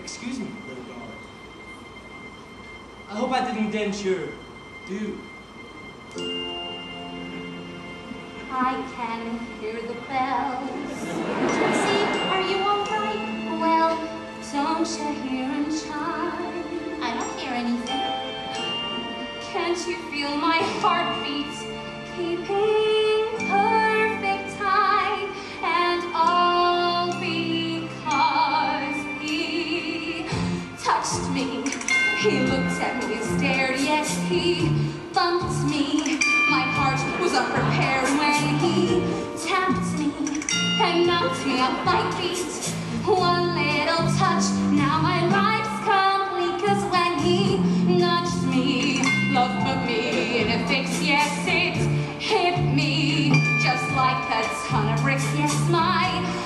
Excuse me, little darling. I hope I didn't dent your dude. I can hear the bells. Tracy, are you all right? Well, don't you hear them chime? I don't hear anything. Can't you feel my heartbeat keeping perfect time? And all because he touched me. He looked at me and stared, yes, he bumped me. My heart was unprepared when he tapped me and knocked me off my feet. One little touch, now my life's complete. 'Cause when he nudged me, love put me in a fix, yes, it hit me just like a ton of bricks. Yes, my